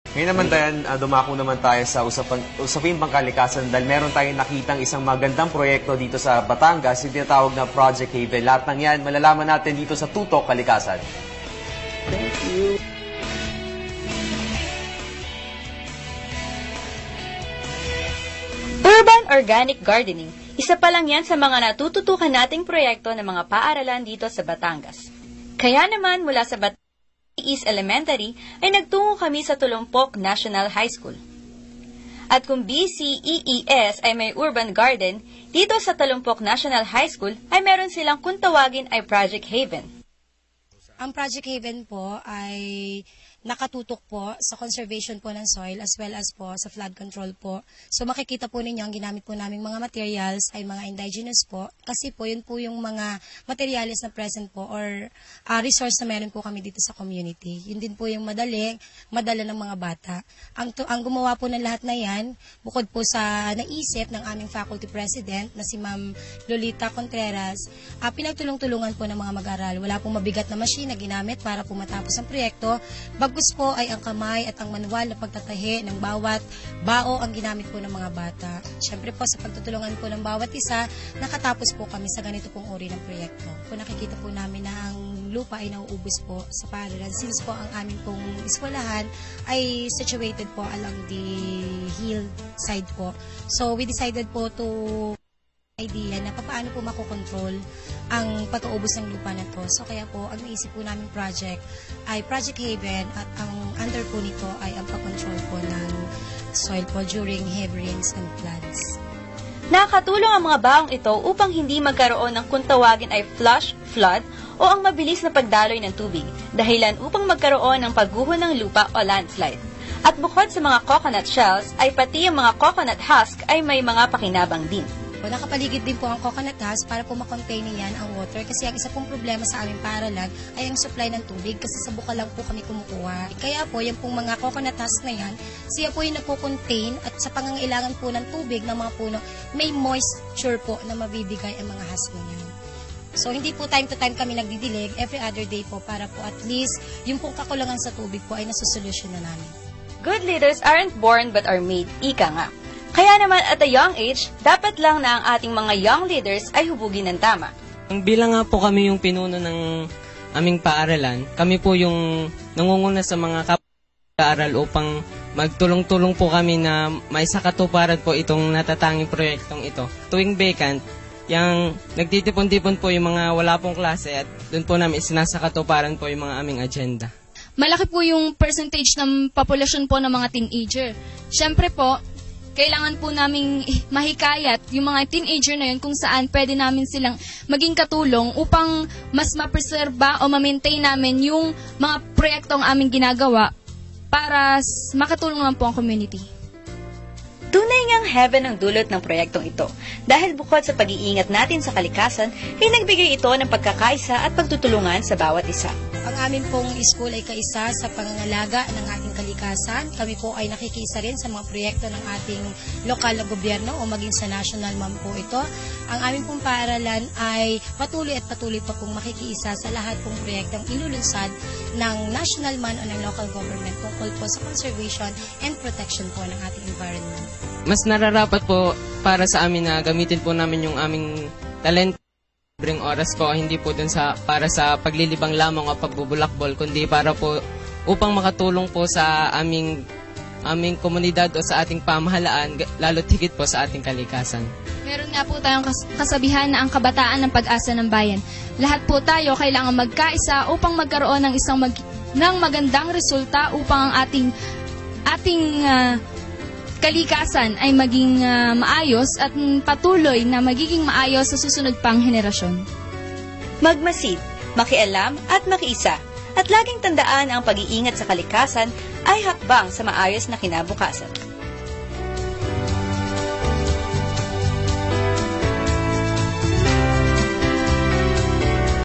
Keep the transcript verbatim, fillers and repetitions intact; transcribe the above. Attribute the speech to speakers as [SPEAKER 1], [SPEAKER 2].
[SPEAKER 1] Ngayon naman, Dayan, uh, dumako naman tayo sa usapang, usapin pangkalikasan dahil meron tayong nakitang isang magandang proyekto dito sa Batangas, yung tinatawag na Project Haven. Lahat ng yan, malalaman natin dito sa Tutok Kalikasan. Thank you.
[SPEAKER 2] Urban Organic Gardening. Isa pa lang yan sa mga natututukan nating proyekto ng mga paaralan dito sa Batangas. Kaya naman mula sa Batangas East Elementary ay nagtungo kami sa Tulumpok National High School. At kung B C E E S ay may urban garden, dito sa Tulumpok National High School ay meron silang kung tawagin ay Project Haven.
[SPEAKER 3] Ang Project Haven po ay nakatutok po sa conservation po ng soil as well as po sa flood control po. So makikita po ninyo ang ginamit po naming mga materials ay mga indigenous po kasi po yun po yung mga materials na present po or uh, resource na meron po kami dito sa community. Yun din po yung madali, madala ng mga bata. Ang, to, ang gumawa po ng lahat na yan, bukod po sa naisip ng aming faculty president na si Ma'am Lolita Contreras, uh, pinagtulong-tulungan po ng mga mag-aral. Wala pong mabigat na machine na ginamit para po matapos ang proyekto. Bagkus po ay ang kamay at ang manual na pagtatahi ng bawat bao ang ginamit po ng mga bata. Siyempre po sa pagtutulungan po ng bawat isa, nakatapos po kami sa ganito pong uri ng proyekto. Kung nakikita po namin na ang lupa ay nauubos po sa paaralan, since po ang aming pong eskwelahan ay situated po along the hill side po. So we decided po to idea na paano po makokontrol ang pag-uubos ng lupa na to. So kaya po, ang naisip po namin project ay Project Haven at ang under po nito ay ang pag-control po ng soil po during heavy rains and floods.
[SPEAKER 2] Nakakatulong ang mga baong ito upang hindi magkaroon ng kung tawagin ay flash flood o ang mabilis na pagdaloy ng tubig, dahilan upang magkaroon ng pagguho ng lupa o landslide. At bukod sa mga coconut shells, ay pati ang mga coconut husk ay may mga pakinabang din.
[SPEAKER 3] Nakapaligid din po ang coconut husk para po makontain niyan ang water kasi ang isa pong problema sa aming paaralan ay ang supply ng tubig kasi sa buka lang po kami kumukuha. Kaya po yung pong mga coconut husk na yan, siya po yung napocontain at sa pangangailangan po ng tubig ng mga puno, may moisture po na mabibigay ang mga husk na yan. So hindi po time to time kami nagdidilig, every other day po para po at least yung pong kakulangan sa tubig po ay nasusolusyon na namin.
[SPEAKER 2] Good leaders aren't born but are made, ika nga. Kaya naman at a young age, dapat lang na ang ating mga young leaders ay hubugin ng tama.
[SPEAKER 4] Bilang nga po kami yung pinuno ng aming paaralan, kami po yung nangunguna sa mga kapag-aaral upang magtulong-tulong po kami na may sakatuparan po itong natatanging proyektong ito. Tuwing vacant, yung nagtitipon-tipon po yung mga wala pong klase at doon po namin isinasakatuparan po yung mga aming agenda.
[SPEAKER 5] Malaki po yung percentage ng populasyon po ng mga teenager. Siyempre po, kailangan po naming mahikayat yung mga teenager na yun kung saan pwede namin silang maging katulong upang mas mapreserba o ma-maintain namin yung mga proyektong aming ginagawa para makatulong naman po ang community.
[SPEAKER 2] Tunay ngang heaven ang dulot ng proyektong ito dahil bukod sa pag-iingat natin sa kalikasan, ay nagbigay ito ng pagkakaisa at pagtutulungan sa bawat isa.
[SPEAKER 3] Ang amin pong school ay kaisa sa pangangalaga ng ating kalikasan. Kami po ay nakikiisa rin sa mga proyekto ng ating lokal na gobyerno o maging sa national man po ito. Ang amin pong paaralan ay patuloy at patuloy pa pong makikiisa sa lahat pong proyektong ilulunsad ng national man o ng local government tungkol po sa conservation and protection po ng ating environment.
[SPEAKER 4] Mas nararapat po para sa amin na gamitin po namin yung aming talent. Bring oras po, hindi po dun sa, para sa paglilibang lamang o pagbubulakbol, kundi para po upang makatulong po sa aming, aming komunidad o sa ating pamahalaan, lalo't higit po sa ating kalikasan.
[SPEAKER 5] Meron nga po tayong kas- kasabihan na ang kabataan ng pag-asa ng bayan. Lahat po tayo kailangan magkaisa upang magkaroon ng isang mag- ng magandang resulta upang ang ating ating uh, kalikasan ay maging uh, maayos at patuloy na magiging maayos sa susunod pang henerasyon.
[SPEAKER 2] Magmasid, makialam at makiisa. At laging tandaan ang pag-iingat sa kalikasan ay hakbang sa maayos na kinabukasan.